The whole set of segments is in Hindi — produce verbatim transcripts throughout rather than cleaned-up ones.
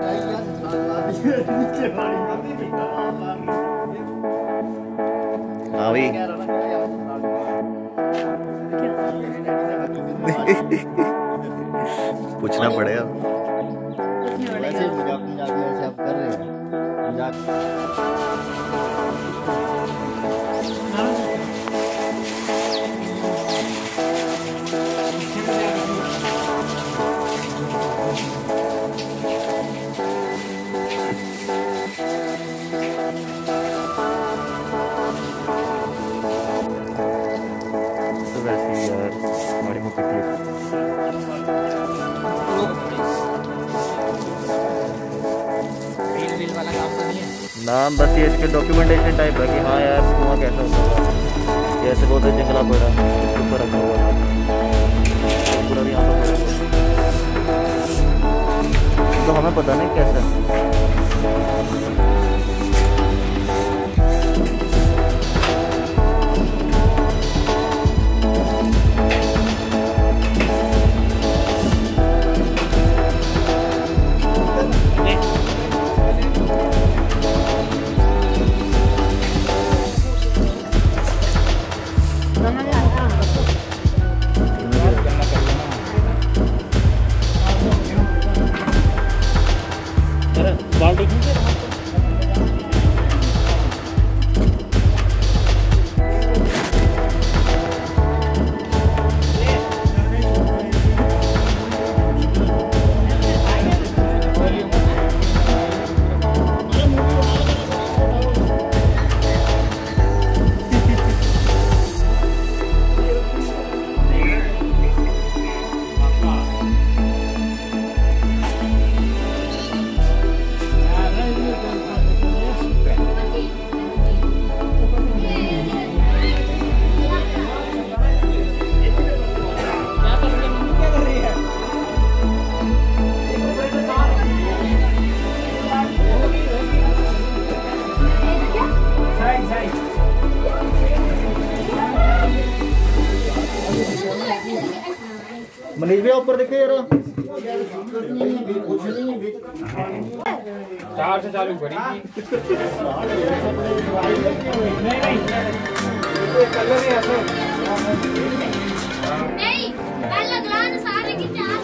हाँ भाई पूछना पड़ेगा। वैसे मजाक मजाक में ऐसे आप कर रहे हैं मजाक। नाम बस ये इसके डॉक्यूमेंटेशन टाइप है कि हाँ यार कुआं कैसा होता है, जैसे बोलते जंगला पड़ा उसके ऊपर रखा हुआ था पूरा यहाँ पर पड़ा, तो हमें पता नहीं कैसा। मनीष भैया ऊपर देखिए जरा, चार से चालू करी नहीं नहीं नहीं सारे की चार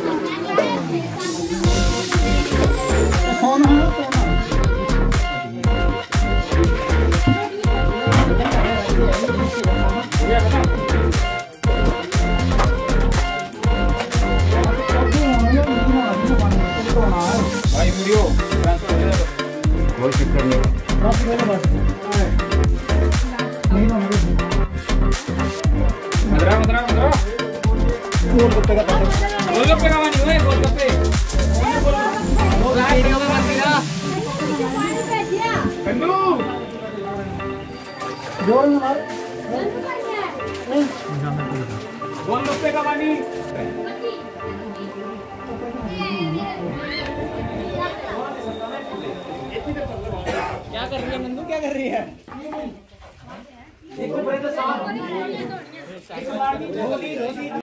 कोई चक्कर नहीं। मदरा मदरा मदरा गोलगप्पे का गोलगप्पे का मानी हुए गोलगप्पे वो गाड़ी में मत गिरा कंदू जोर में मार गोलगप्पे का मानी क्या कर रही है नंदू, क्या कर रही है? एक तो बड़े तो साथ